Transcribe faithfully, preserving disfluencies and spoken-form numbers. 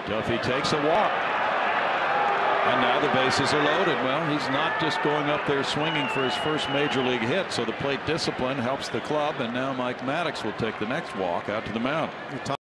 Duffy takes a walk. And now the bases are loaded. Well, he's not just going up there swinging for his first major league hit, so the plate discipline helps the club, and now Mike Maddox will take the next walk out to the mound.